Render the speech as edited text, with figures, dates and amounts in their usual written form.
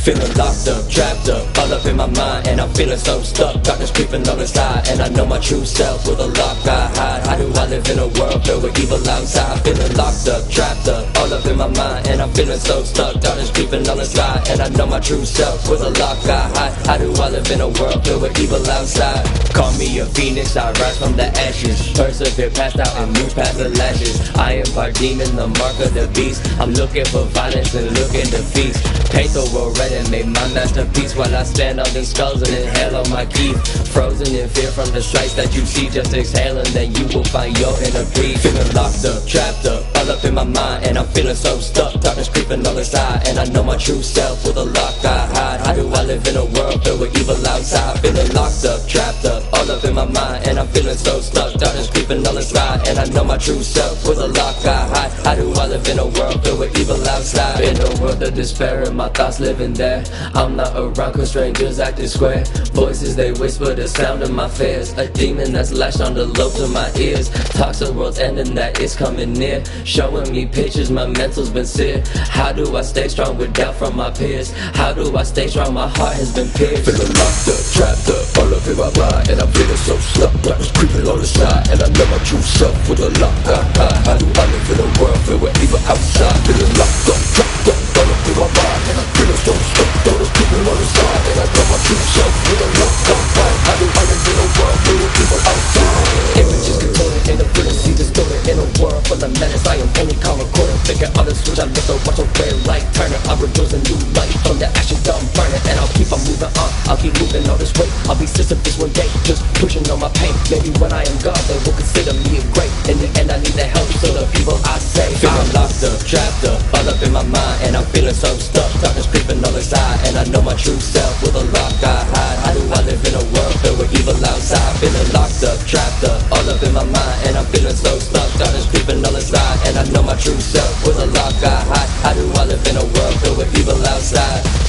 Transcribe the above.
Feeling locked up, trapped up, all up in my mind, and I'm feeling so stuck. Darkness creeping on the side, and I know my true self with a lock I hide. How do I live in a world filled with evil outside? Feeling locked up, trapped up, all up in my mind, and I'm feeling so stuck. Darkness creeping on the side, and I know my true self with a lock I hide. How do I live in a world filled with evil outside? Call me a phoenix, I rise from the ashes. Persevere past out and move past the lashes. I am part demon, the mark of the beast. I'm looking for violence and looking to feast. Paint the world red and make my masterpiece, while I stand on these skulls and inhale on my key. Frozen in fear from the sights that you see, just exhaling, then you will find your inner peace. Feeling locked up, trapped up, all up in my mind, and I'm feeling so stuck. Darkness creeping on the side, and I know my true self with a lock I hide. How do I live in a world filled with evil outside? Feeling locked up, trapped up, all up in my mind, and I'm feeling so stuck. Darkness creeping on the side, and I know my true self with a lock I hide. How do I live in a world filled with evil outside? In a world of despair and my thoughts living there, I'm not around cause strangers acting square. Voices they whisper the sound of my fears. A demon that's lashed on the lobes of my ears. Talks the world's ending, that it's coming near. Showing me pictures, my mental's been seared. How do I stay strong with doubt from my peers? How do I stay strong? My heart has been pierced. Feeling locked up, trapped up, all up in my mind, and I'm feeling so stuck. Darkness creeping on the side, and I know my true self with a lock I hide. How do I live in a world filled with evil outside? Feeling locked up, trapped up, all up in my mind, and I'm feeling so stuck. Darkness creeping on the side, and I know my true self with a lock I hide. How do I live in a world filled with evil outside? Images contorted in the frequency distorted in a world full of menace. I am only calm recording, figure out the switch. I live to watch a red light turner. I reveals a new light from the ashes I'm burning, and I'll keep on moving on. I'll keep moving all this way. I'll be Sisyphus one day, just pushing on my pain. Maybe when I am God, they will consider me a great. In the end, I need the help, so the people I say. Feeling locked up, trapped up, all up in my mind, and I'm feeling so stuck. Darkness creeping on the side, and I know my true self with a lock I hide. How do I live in a world filled with evil outside? Feeling locked up, trapped up, all up in my mind, and I'm feeling so stuck. Darkness creeping on the side, and I know my true self with a lock I hide. How do I live in a world filled with evil outside?